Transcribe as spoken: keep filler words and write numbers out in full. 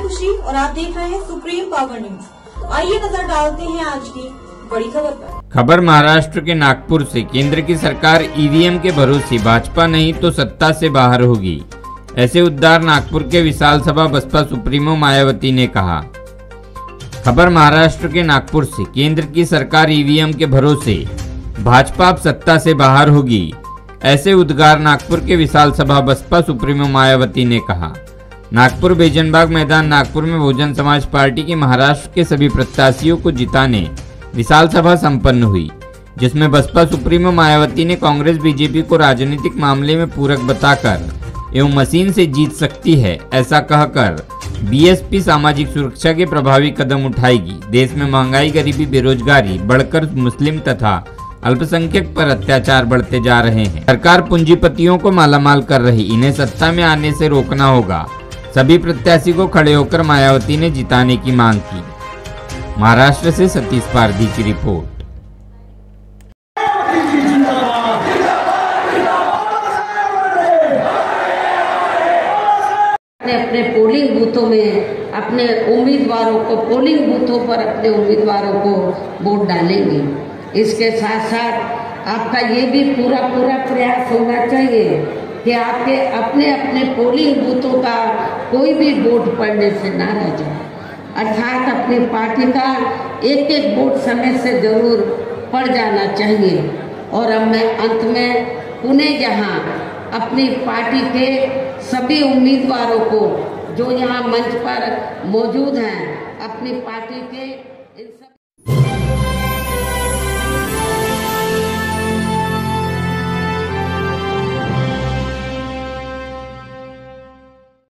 खुशी और आप देख रहे हैं सुप्रीम पावर न्यूज। आइए नजर डालते हैं आज की बड़ी खबर पर। खबर महाराष्ट्र के नागपुर से। केंद्र की सरकार ईवीएम के भरोसे भाजपा नहीं तो सत्ता से बाहर होगी, ऐसे उद्गार नागपुर के विशाल सभा बसपा सुप्रीमो मायावती ने कहा। खबर महाराष्ट्र के नागपुर से। केंद्र की सरकार ईवीएम के भरोसे भाजपा अब सत्ता से बाहर होगी, ऐसे उद्गार नागपुर के विशाल सभा बसपा सुप्रीमो मायावती ने कहा। नागपुर बेजनबाग मैदान नागपुर में बहुजन समाज पार्टी की महाराष्ट्र के सभी प्रत्याशियों को जिताने विशाल सभा संपन्न हुई, जिसमें बसपा सुप्रीमो मायावती ने कांग्रेस बीजेपी को राजनीतिक मामले में पूरक बताकर एवं मशीन से जीत सकती है ऐसा कहकर बीएसपी सामाजिक सुरक्षा के प्रभावी कदम उठाएगी। देश में महंगाई, गरीबी, बेरोजगारी बढ़कर मुस्लिम तथा अल्पसंख्यक पर अत्याचार बढ़ते जा रहे हैं। सरकार पूंजीपतियों को मालामाल कर रही, इन्हें सत्ता में आने से रोकना होगा। सभी प्रत्याशी को खड़े होकर मायावती ने जिताने की मांग की। महाराष्ट्र से सतीश पारधी की रिपोर्ट। अपने अपने पोलिंग बूथों में अपने उम्मीदवारों को पोलिंग बूथों पर अपने उम्मीदवारों को वोट डालेंगे। इसके साथ साथ आपका ये भी पूरा पूरा प्रयास होना चाहिए कि आपके अपने अपने पोलिंग बूथों का कोई भी वोट पड़ने से ना रह जाए, अर्थात अपनी पार्टी का एक एक वोट समय से जरूर पड़ जाना चाहिए। और अब मैं अंत में पुणे जहां अपनी पार्टी के सभी उम्मीदवारों को जो यहाँ मंच पर मौजूद हैं, अपनी पार्टी के इन सब